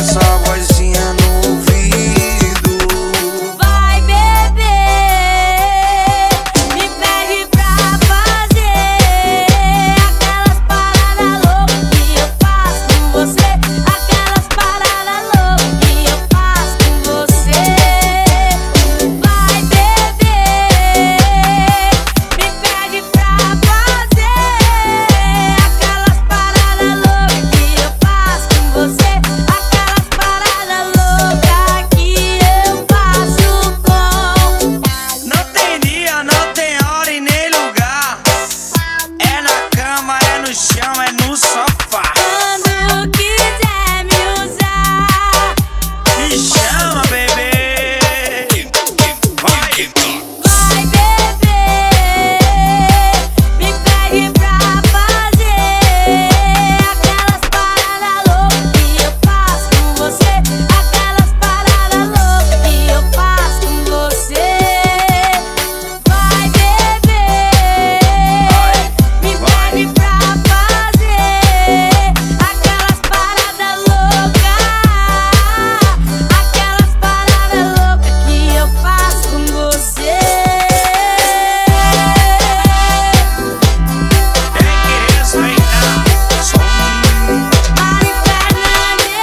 essa vozinha no ouvido. Vai beber, me pede pra fazer aquelas paradas loucas que eu faço com você. Aquelas paradas loucas que eu faço com você. Vai beber, me pede pra fazer aquelas paradas loucas que eu faço com você. Aquelas paradas loucas que eu faço com. Não tem dia, não tem hora e nem lugar. É na cama, é no chão, é no sofá. Quando quiser me usar, Me chama, bebê. Vai. vai beber, me pede pra fazer aquelas paradas loucas que eu faço com você. Aquelas paradas loucas que eu faço com você. Vai beber, me pede pra fazer aquelas paradas loucas. Aquelas paradas loucas que eu faço com você. Tem que respeitar. Mari Fernandes,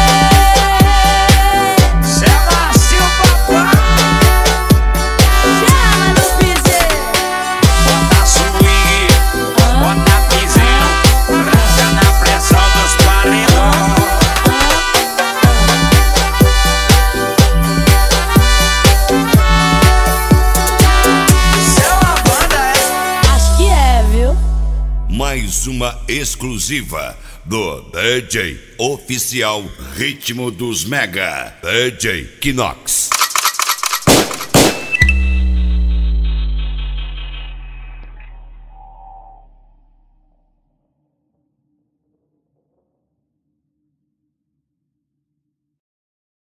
Cê é macio, papai. chama no piseiro. Bota swing, bota piseiro. Dança na pressão dos paredões. Cê é uma banda, é? Acho que é, viu? Mais uma exclusiva do DJ Oficial Ritmo dos Mega, DJ Kinox.